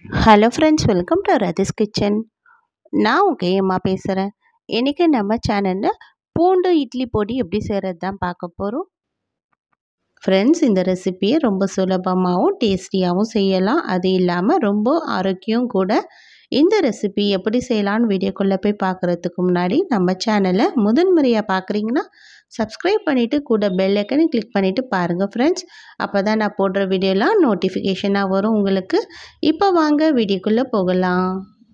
Hello friends, welcome to Rathi's kitchen. நான் உங்கள் ஏம்மா பேசுகிறேன். இன்றைக்கி நம்ம சேனலில் பூண்டு இட்லி பொடி எப்படி செய்கிறது தான் பார்க்க போகிறோம். ஃப்ரெண்ட்ஸ், இந்த ரெசிபியை ரொம்ப சுலபமாகவும் டேஸ்டியாகவும் செய்யலாம். அது இல்லாமல் ரொம்ப ஆரோக்கியம் கூட. இந்த ரெசிபி எப்படி செய்யலான்னு வீடியோக்குள்ளே போய் பார்க்குறதுக்கு முன்னாடி நம்ம சேனலை முதன்முறையாக பார்க்குறீங்கன்னா சப்ஸ்கிரைப் பண்ணிவிட்டு கூட பெல் ஐக்கனை கிளிக் பண்ணிவிட்டு பாருங்கள் ஃப்ரெண்ட்ஸ். அப்போ தான் நான் போடுற வீடியோலாம் நோட்டிஃபிகேஷனாக வரும் உங்களுக்கு. இப்போ வாங்க வீடியோக்குள்ளே போகலாம்.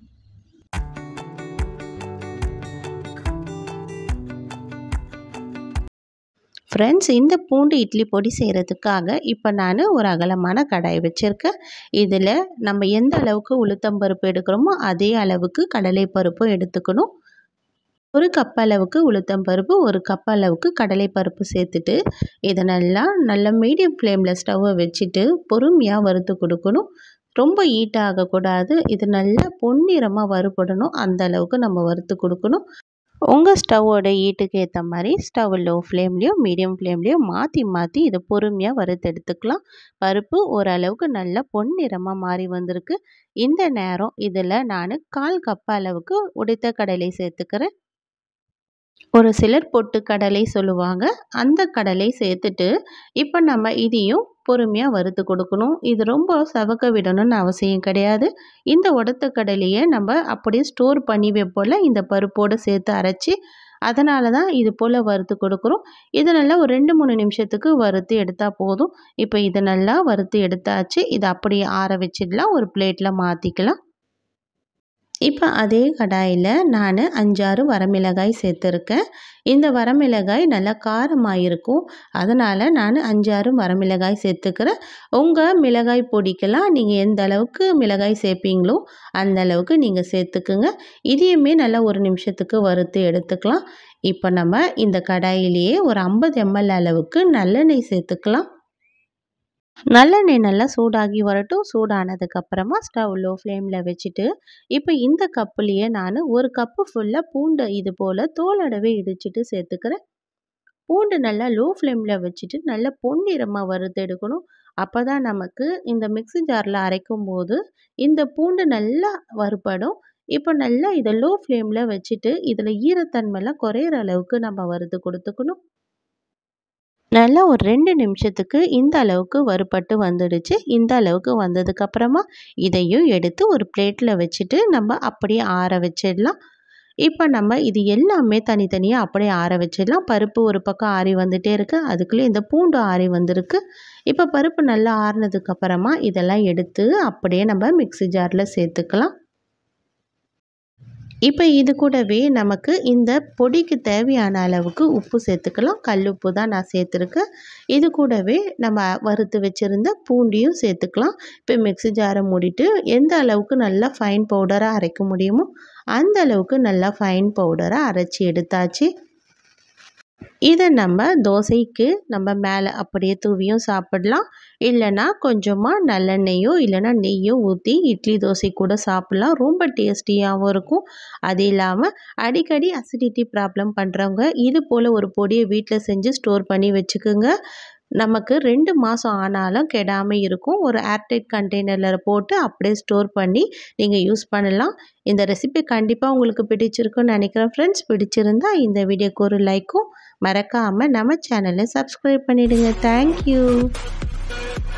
ஃப்ரெண்ட்ஸ், இந்த பூண்டு இட்லி பொடி செய்கிறதுக்காக இப்போ நான் ஒரு அகலமான கடாய் வச்சுருக்கேன். இதில் நம்ம எந்த அளவுக்கு உளுத்தம்பருப்பு எடுக்கிறோமோ அதே அளவுக்கு கடலைப்பருப்பும் எடுத்துக்கணும். ஒரு கப் அளவுக்கு உளுத்தம்பருப்பு, ஒரு கப் அளவுக்கு கடலைப்பருப்பு சேர்த்துட்டு இதை நல்லா மீடியம் ஃப்ளேமில் ஸ்டவ்வை வச்சுட்டு பொறுமையாக வறுத்து கொடுக்கணும். ரொம்ப ஹீட் ஆகக்கூடாது. இது நல்லா பொன்னிறமாக வறுபடணும். அந்த அளவுக்கு நம்ம வறுத்து கொடுக்கணும். உங்கள் ஸ்டவ்வோட ஹீட்டுக்கு ஏற்ற மாதிரி ஸ்டவ் லோ ஃப்ளேம்லேயோ மீடியம் ஃப்ளேம்லேயோ மாற்றி இதை பொறுமையாக வறுத்து எடுத்துக்கலாம். பருப்பு ஓரளவுக்கு நல்லா பொன்னிறமாக மாறி வந்திருக்கு. இந்த நேரம் இதில் நான் 1/4 கப் அளவுக்கு உடைத்த கடலை சேர்த்துக்கிறேன். ஒரு சிலர் பொட்டு கடலை சொல்லுவாங்க. அந்த கடலை சேர்த்துட்டு இப்போ நம்ம இதையும் பொறுமையாக வறுத்து கொடுக்கணும். இது ரொம்ப சவக்க விடணும்னு அவசியம் கிடையாது. இந்த உடைத்த கடலையை நம்ம அப்படியே ஸ்டோர் பண்ணி வைப்போல இந்த பருப்போடு சேர்த்து அரைச்சி, அதனால தான் இது போல் வறுத்து கொடுக்குறோம். இதை நல்லா ஒரு 2-3 நிமிஷத்துக்கு வறுத்து எடுத்தால் போதும். இப்போ இதை நல்லா வறுத்து எடுத்தாச்சு. இதை அப்படியே ஆற வச்சிடலாம். ஒரு பிளேட்டில் மாற்றிக்கலாம். இப்போ அதே கடாயில் நான் 5-6 வரமிளகாய் சேர்த்துருக்கேன். இந்த வரமிளகாய் நல்லா காரமாக இருக்கும். அதனால் நான் 5-6 வரமிளகாய் சேர்த்துக்கிறேன். உங்கள் மிளகாய் பொடிக்கெல்லாம் நீங்கள் எந்த அளவுக்கு மிளகாய் சேர்ப்பீங்களோ அந்த அளவுக்கு நீங்கள் சேர்த்துக்குங்க. இதையுமே நல்லா ஒரு நிமிஷத்துக்கு வறுத்து எடுத்துக்கலாம். இப்போ நம்ம இந்த கடாயிலேயே ஒரு 50 ml அளவுக்கு நல்லெண்ணெய் சேர்த்துக்கலாம். நல்லெண்ணெய் நல்லா சூடாகி வரட்டும். சூடானதுக்கப்புறமா ஸ்டவ் லோ ஃப்ளேமில் வச்சுட்டு இப்போ இந்த கப்புலேயே நான் ஒரு கப்பு ஃபுல்லாக பூண்டை இது போல் தோலோடவே இடிச்சிட்டு சேர்த்துக்கிறேன். பூண்டு நல்லா லோ ஃப்ளேமில் வச்சுட்டு நல்லா பொன்னிறமாக வறுத்து எடுக்கணும். அப்போ தான் நமக்கு இந்த மிக்ஸி ஜாரில் அரைக்கும் போது இந்த பூண்டு நல்லா வறுபடும். இப்போ நல்லா இதை லோ ஃப்ளேமில் வச்சுட்டு இதில் ஈரத்தன்மைலாம் குறையிற அளவுக்கு நம்ம வறுத்து கொடுத்துக்கணும். நல்லா ஒரு 2 நிமிஷத்துக்கு இந்த அளவுக்கு வறுபட்டு வந்துடுச்சு. இந்த அளவுக்கு வந்ததுக்கப்புறமா இதையும் எடுத்து ஒரு பிளேட்டில் வச்சுட்டு நம்ம அப்படியே ஆற வச்சிடலாம். இப்போ நம்ம இது எல்லாமே தனித்தனியாக அப்படியே ஆற வச்சிடலாம். பருப்பு ஒரு பக்கம் ஆறி வந்துகிட்டே இருக்குது. அதுக்குள்ளே இந்த பூண்டு ஆறி வந்திருக்கு. இப்போ பருப்பு நல்லா ஆறினதுக்கப்புறமா இதெல்லாம் எடுத்து அப்படியே நம்ம மிக்ஸி ஜாரில் சேர்த்துக்கலாம். இப்போ இது கூடவே நமக்கு இந்த பொடிக்கு தேவையான அளவுக்கு உப்பு சேர்த்துக்கலாம். கல் உப்பு தான் நான் சேர்த்துருக்கேன். இது கூடவே நம்ம வறுத்து வச்சுருந்த பூண்டியும் சேர்த்துக்கலாம். இப்போ மிக்ஸி ஜாரை மூடிட்டு எந்த அளவுக்கு நல்லா ஃபைன் பவுடராக அரைக்க முடியுமோ அந்த அளவுக்கு நல்லா ஃபைன் பவுடராக அரைச்சி எடுத்தாச்சு. இதை நம்ம தோசைக்கு நம்ம மேலே அப்படியே தூவியும் சாப்பிடலாம். இல்லைனா கொஞ்சமாக நல்லெண்ணெய்யோ இல்லைனா நெய்யோ ஊற்றி இட்லி தோசை கூட சாப்பிட்லாம். ரொம்ப டேஸ்டியாகவும் இருக்கும். அது இல்லாமல் அடிக்கடி அசிடிட்டி ப்ராப்ளம் பண்ணுறவங்க இது போல் ஒரு பொடியை வீட்டில் செஞ்சு ஸ்டோர் பண்ணி வச்சுக்கோங்க. நமக்கு 2 மாதம் ஆனாலும் கெடாமல் இருக்கும். ஒரு ஏர்டைட் கண்டெய்னரில் போட்டு அப்படியே ஸ்டோர் பண்ணி நீங்கள் யூஸ் பண்ணலாம். இந்த ரெசிபி கண்டிப்பாக உங்களுக்கு பிடிச்சிருக்குன்னு நினைக்கிறேன் ஃப்ரெண்ட்ஸ். பிடிச்சிருந்தா இந்த வீடியோக்கு ஒரு லைக்கும் மறக்காமல் நம்ம சேனலை சப்ஸ்கிரைப் பண்ணிவிடுங்க. தேங்க்யூ.